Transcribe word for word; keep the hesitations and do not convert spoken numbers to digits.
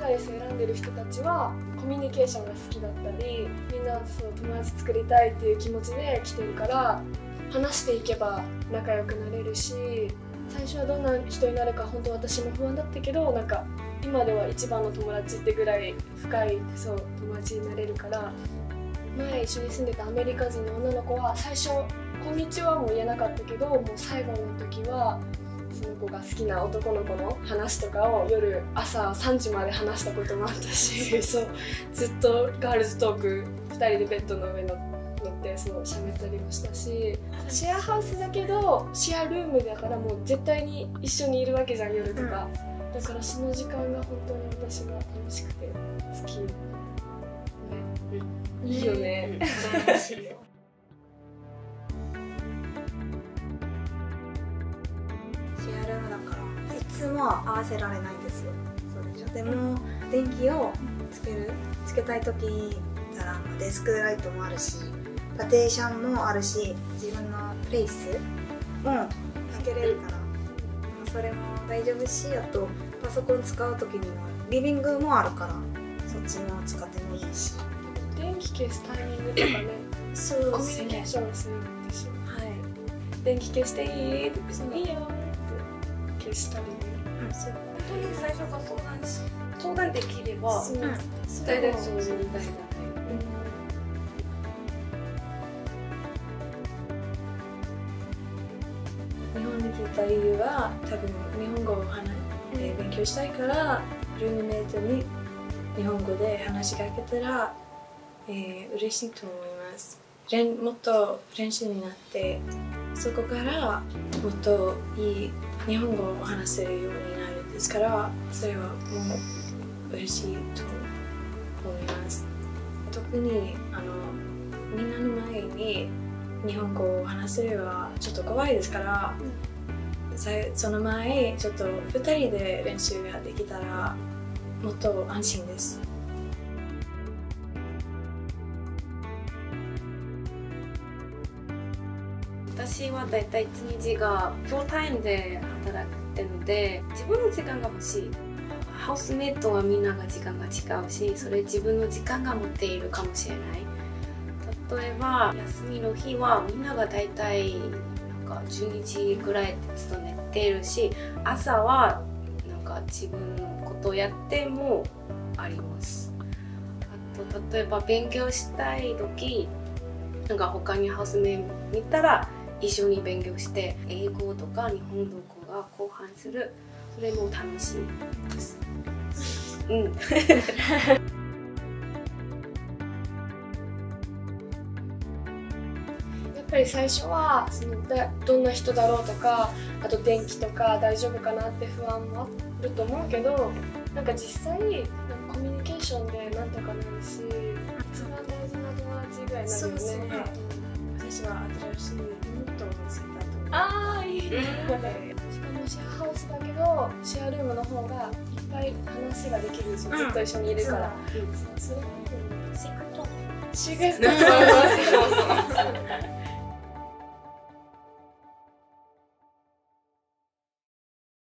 アイエス選んでる人たちはコミュニケーションが好きだったり、みんなそう友達作りたいっていう気持ちで来てるから、話していけば仲良くなれるし、最初はどんな人になるか本当私も不安だったけど、なんか今では一番の友達ってぐらい深いそう友達になれるから。前一緒に住んでたアメリカ人の女の子は最初「こんにちは」も言えなかったけど、もう最後の時はその子が好きな男の子の話とかを夜朝さんじまで話したこともあったしそうずっとガールズトークふたりでベッドの上の乗ってそう喋ったりもしたし、シェアハウスだけどシェアルームだからもう絶対に一緒にいるわけじゃん夜とか、だからその時間が本当に私は楽しくて好き。いいよね。楽しいよ。 シェアルームだからいつも合わせられないんですよ。そうでしょ。でも電気をつけるつけたい時ならデスクライトもあるし、パテーションもあるし、自分のプレイスもつけれるから、それも大丈夫し、あとパソコン使う時にはリビングもあるからそっちも使ってもいいし。 電気消すタイミングとかね、 そうコミュニケーションするんでしょ。 はい。 電気消していいって言っていいよって消したりね。 うん、そう。 本当に最初から相談し相談できればそう大体そういう問題だね。 日本に来た理由は多分日本語を話で勉強したいから、ルームメイトに日本語で話しかけたら、えー、嬉しいと思います。もっと練習になって、そこからもっといい日本語を話せるようになるんですから、それはもう嬉しいと思います。特にあのみんなの前に日本語を話せるのはちょっと怖いですから、うん、その前ちょっとふたりで練習ができたらもっと安心です。 私はだいたいいちにちがフルタイムで働いてるので、自分の時間が欲しい。ハウスメイトはみんなが時間が違うし、それ自分の時間が持っているかもしれない。例えば休みの日はみんながだいたいなんかじゅうにじぐらいでずっと寝ているし、朝はなんか自分のことをやってもあります。あと例えば勉強したい時、なんか他にハウスメイト見たら一緒に勉強して英語とか日本語が交換する、それも楽しいです。うん。やっぱり最初はそのだどんな人だろうとか、あと電気とか大丈夫かなって不安もあると思うけど、なんか実際なんかコミュニケーションでなんとかなるし、一番大事な友達ぐらいになるよね。 そうね。私は新しい妹を見つけたと思う。 ああいいね。しかもシェアハウスだけどシェアルームの方がいっぱい話ができるし、ずっと一緒にいるから。それもいいよね。 シークレット。 シークレット。